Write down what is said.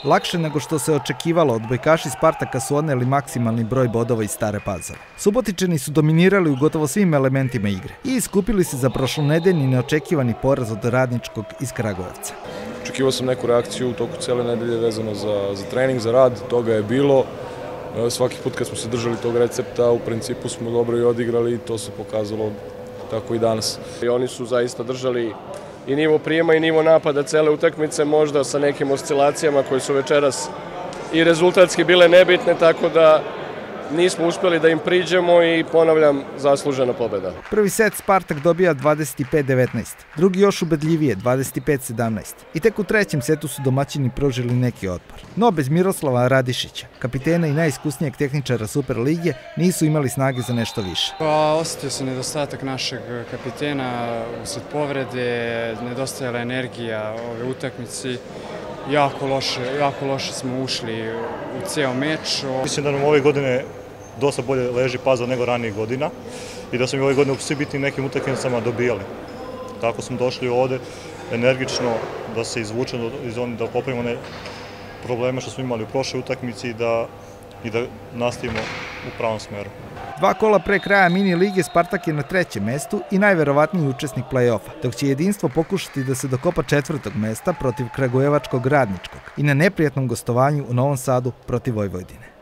Lakše nego što se očekivalo, odbojkaši Spartaka su odneli maksimalni broj bodova iz Stare Pazove. Subotičani su dominirali u gotovo svim elementima igre i iskupili se za prošlonedeljni neočekivani poraz od Radničkog iz Kragujevca. Očekivao sam neku reakciju u toku cele nedelje vezano za trening, za rad, toga je bilo. Svaki put kad smo se držali tog recepta, u principu smo dobro i odigrali i to se pokazalo tako i danas. I oni su zaista držali i nivo prijema i nivo napada cele utakmice, možda sa nekim oscilacijama koje su večeras i rezultatski bile nebitne, tako da nismo uspjeli da im priđemo i ponavljam, zaslužena pobjeda. Prvi set Spartak dobija 25-19, drugi još ubedljivije 25-17 i tek u trećem setu su domaćini pružili neki otpor. No bez Miroslava Radišića, kapitena i najiskusnijeg tehničara Super lige, nisu imali snage za nešto više. Osjetio se nedostatak našeg kapitena usled povrede, nedostajala energija ove utakmici. Jako loše smo ušli u cijel meč. Mislim da nam ove godine dosta bolje leži Pazov nego ranijih godina i da smo ove godine u svi bitnim nekim utakmicama dobijali. Tako smo došli ovde energično da se izvučemo iz onih, da popravimo one probleme što smo imali u prošloj utakmici i da nastavimo u pravom smeru. 2 kola pre kraja mini lige Spartak je na 3. mestu i najverovatniji učesnik play-offa, dok će jedinstvo pokušati da se dokopa 4. mesta protiv kragujevačkog Radničkog i na neprijatnom gostovanju u Novom Sadu protiv Vojvodine.